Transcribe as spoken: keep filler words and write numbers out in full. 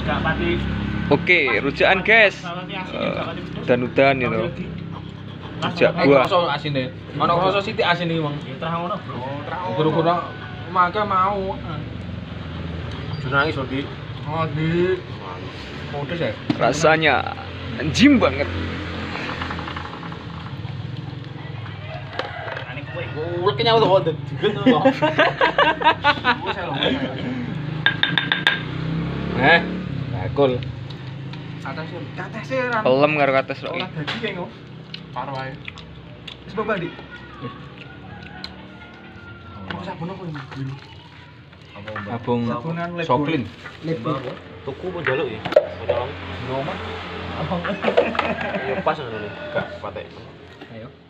gak pati. Oke, rujakan guys. Dan-udan itu. Rujak buah. Rasa asin deh. Mana rasa sithik asin iki, Mang. Ya terang ngono, Bro. Guru-guru maka mau. Nangis lho, Dik. Oh, di. Pedes ya? Rasanya anjing banget. Ane kowe. Ulek kenyang tuh kok diget to. Eh, bakul. Atasnya, atasnya ran. Pelem karo kates lho. Ora dadi kae kok. Karo ae. Wis bapak, Dik. Apa sabun apa ini? Abung Soklin. Tuku mau jaluk ya? Mau jaluk? Ngomong. Ya pas ngono lho. Gak patek. Ayo.